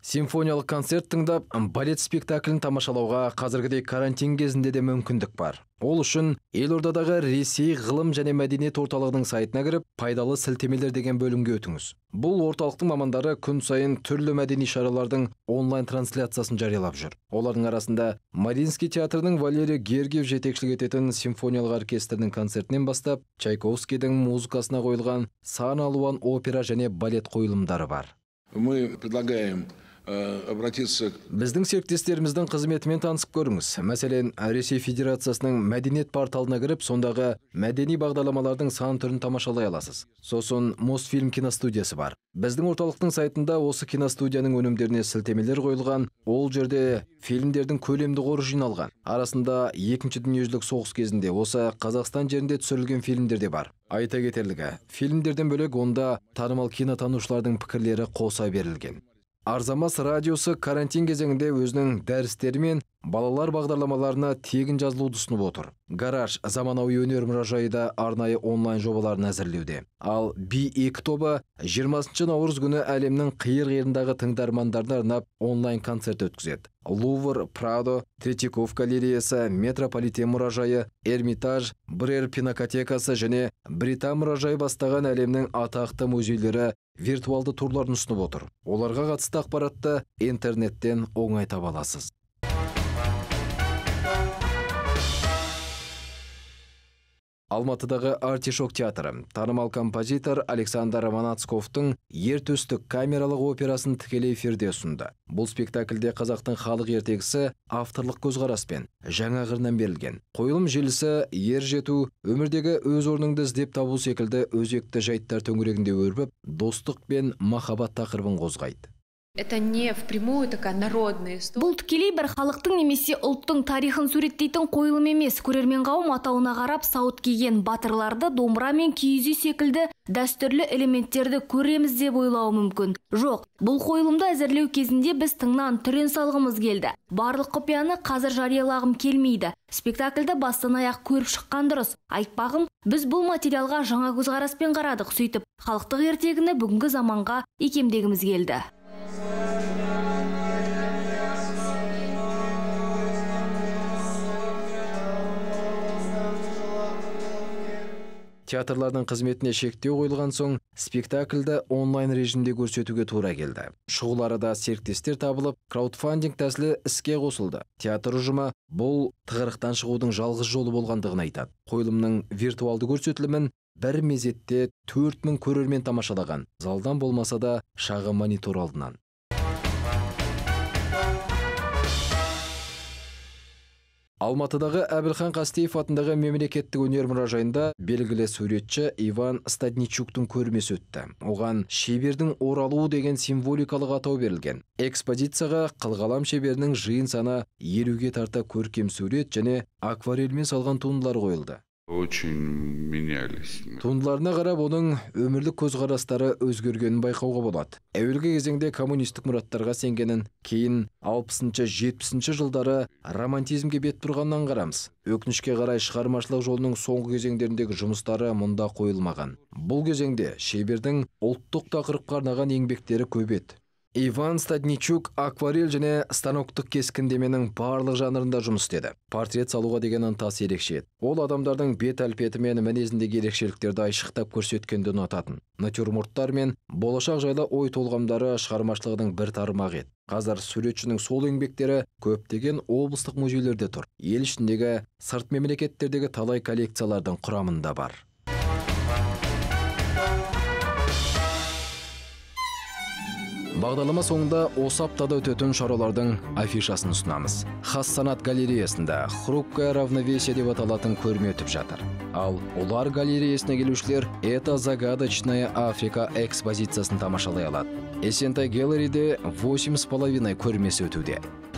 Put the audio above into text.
Симфониялық концерт тыңдап, балет спектаклін тамашалауға қазіргідей карантин кезінде де мүмкіндік бар. Ол үшін Елордадағы Ресей ғылым және мәдениет орталығының сайтына кіріп, пайдалы сілтемелер деген бөлімге өтіңіз. Бұл орталықтың мамандары күн сайын түрлі мәдени шаралардың онлайн трансляциясын жариялап жүр. Олардың арасында Мариинский театрының Валерий Гергиев жетекшілік ететін симфониялық оркестрінің концертінен бастап, Чайковскийдің музыкасына қойылған сан алуан опера және балет қойылымдары бар. Мы предлагаем обратиться. Біздің серіктестеріміздің қызметімен танысып көріңіз. Мәселен, Ресей Федерациясының мәдениет порталына кіріп, сондағы мәдени бағдарламалардың сан түрін тамашалай аласыз. Сосын Мосфильм киностудиясы бар. Біздің орталықтың сайтында осы киностудияның өнімдеріне сілтемелер қойылған, ол жерде фильмдердің көлемді қоры жиналған. Арасында Екінші дүниежүзілік соғыс кезінде осы Қазақстан жерінде түсірілген фильмдер де бар. Айта кетерлігі, фильмдерден бөлек онда танымал кинотанушылардың пікірлері қоса берілген. Арзамас радиосы карантин кезеңінде өзінің дәрістері мен балалар бағдарламаларына тегін жазылуды ұсынып отыр. Гараж заманауи өнер мұражайда арнайы онлайн жобаларын әзірлеуде. Ал B2 тобы 20 наурыз күні әлемнің қиыр-қиырындағы тыңдармандарына арнап онлайн концерт өткізеді. Лувр, Прадо, Третьяков галереясы, Метрополитен мұражайы, Эрмитаж, Брер пинакотекасы және Британ мұражайы бастаған әлемнің атақты музейлері виртуалды турларын ұсынып отыр. Оларға қатысты ақпаратты интернеттен оңай таба аласыз. Алматыдағы Артишок театры танымал композитор Александр Манацковтың ертөстік камералық операсын тікелей эфирде ұсынды. Бұл спектакльде қазақтың халық ертегісі авторлық көзқараспен жаңа қырынан берілген. Қойылым желісі ер жету, өмірдегі өз орныңды іздеп табу секілді өзекті жайттар төңірегінде өрбіп, достық пен махаббат тақырыбын қозғайды. Это не впрямую такая народная история. Бұл тікелей бір халықтың немесе ұлттың тарихын суреттейтін қойылым емес. Көрермен қауым атауына қарап сауыт киген батырларды, домбыра мен киіз үй секілді дәстүрлі элементтерді көреміз деп ойлауы мүмкін. Жоқ, бұл қойылымды әзірлеу кезінде біз тыңнан түрен салғымыз келді. Барлық құпияны қазір жариялағым келмейді. Спектакльді бастан аяқ көріп шыққан дұрыс. Айтпағым, біз бұл материалға жаңа көзқараспен қарадық, сөйтіп халықтық ертегіні бүгінгі заманға икемдегіміз келді. Театрлардың қызметіне шектеу қойылған соң, спектакльді онлайн режимде көрсетуге тура келді. Шұғыл арада серіктестер табылып, краудфандинг тәсілі іске қосылды. Театр ұжымы бұл тығырықтан шығудың жалғыз жолы болғандығын айтады. Қойылымның виртуалды көрсетілімін бір мезетте 4000 көрермен тамашалаған. Залдан болмаса да шағын монитор алдынан. Алматыдағы Әбілхан Қастеев атындағы мемлекеттік өнер мұражайында белгілі суретші Иван Стадничуктың көрмесі өтті. Оған шебердің оралуы деген символикалық атау берілген. Экспозицияға қылғалам шеберінің жиын саны 50-ге тарта көркем сурет және акварельмен салған туындылар қойылды. Очень менялись. Туындыларына қарап, оның өмірлік көзқарастары өзгергенін байқауға болады. Әуелгі кезеңде коммунистік мұраттарға сенгенін, кейін 60-70 жылдары романтизмге бет бұрғаннан қарамыз. Өкінішке қарай шығармашылық жолының соңғы кезеңдеріндегі жұмыстары мұнда қойылмаған. Бұл кезеңде шебердің ұлттық тақырыпқа арнаған еңбектері көп еді. Иван Стадничук акварель және станоктық кескіндеменің барлық жанрында жұмыс істеді. Портрет салуға деген ынтасы ерекше еді. Ол адамдардың бет әлпеті мен мінезіндегі ерекшеліктерді айшықтап көрсеткенді ұнататын. Натюрморттар мен болашақ жайлы ой толғамдары шығармашылығының бір тармағы еді. Қазір суретшінің сол еңбектері көптеген облыстық музейлерде тұр. Ел ішіндегі, сырт мемлекеттердегі талай коллекциялардың құрамында бар. Бағдарлама соңында осы аптада өтетін шаралардың афишасын ұсынамыз. Хас санат галереясында «Хрупкое равновесие» деп аталатын көрме өтіп жатыр. Ал олар галереясына келушілер «Это загадочная Африка» экспозициясын тамашалай алады. Эссентай галереяде 8,5 көрмесі өтуде.